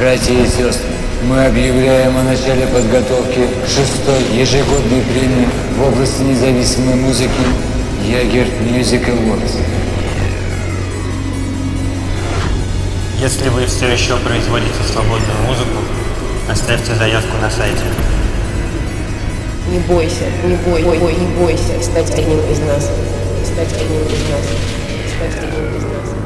Братья и сестры, мы объявляем о начале подготовки к 6-й ежегодной премии в области независимой музыки Ягерт Music Awards. Если вы все еще производите свободную музыку, оставьте заявку на сайте. Не бойся стать одним из нас. Стать одним из нас.